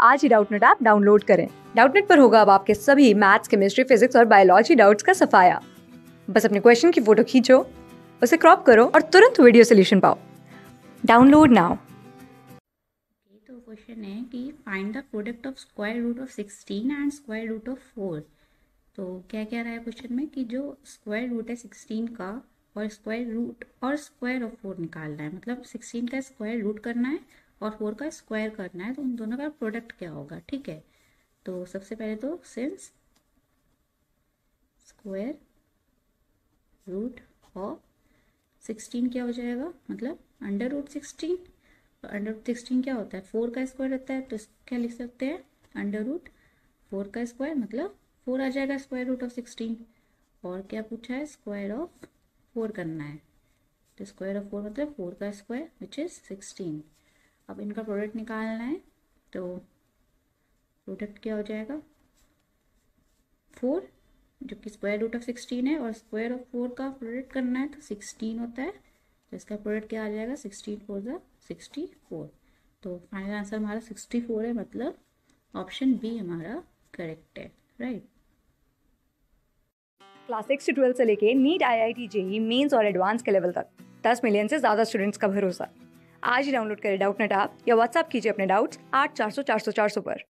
आज ही Doubtnut app download करें। डाउटनेट पर होगा अब आपके सभी मैथ्स, केमिस्ट्री, फिजिक्स और बायोलॉजी डाउट्स का सफाया। बस अपने क्वेश्चन की फोटो खींचो, उसे क्रॉप करो और तुरंत वीडियो सोल्यूशन पाओ। Download now. तो क्वेश्चन है कि find the product of square root of 16 and square root of 4। तो क्या कह रहा है क्वेश्चन में कि जो स्क्वायर रूट है 16 का और स्क्वायर रूट और स्क्वायर ऑफ 4 निकालना है, मतलब 16 का स्क्वायर रूट करना है और 4 का स्क्वायर करना है, तो उन दोनों का प्रोडक्ट क्या होगा। ठीक है, तो सबसे पहले तो सिंस स्क्वायर रूट ऑफ 16 क्या हो जाएगा, मतलब अंडर रूट 16। तो अंडर रूट 16 क्या होता है, 4 का स्क्वायर होता है, तो क्या लिख सकते हैं, अंडर रूट 4 का स्क्वायर, मतलब 4 आ जाएगा स्क्वायर रूट ऑफ 16। और क्या पूछा है, स्क्वायर ऑफ 4 करना है, तो स्क्वायर ऑफ 4 मतलब 4 का स्क्वायर विच इज 16। अब इनका प्रोडक्ट निकालना है, तो प्रोडक्ट क्या हो जाएगा, 4 जो कि स्क्वायर रूट ऑफ 16 है, और स्क्वायर ऑफ 4 का प्रोडक्ट करना है तो 16 होता है, तो इसका प्रोडक्ट क्या आ जाएगा, 16 4 ज़ा 64। तो फाइनल आंसर हमारा 64 है, मतलब ऑप्शन बी हमारा करेक्ट है, राइट। क्लास 6 से 12 से लेके नीट, IIT, जेईई मेंस और एडवांस के लेवल तक 10 मिलियन से ज्यादा स्टूडेंट्स का भरोसा। आज ही डाउनलोड करें डाउटनेट ऐप या व्हाट्सएप कीजिए अपने डाउट्स 8400 400 400 पर।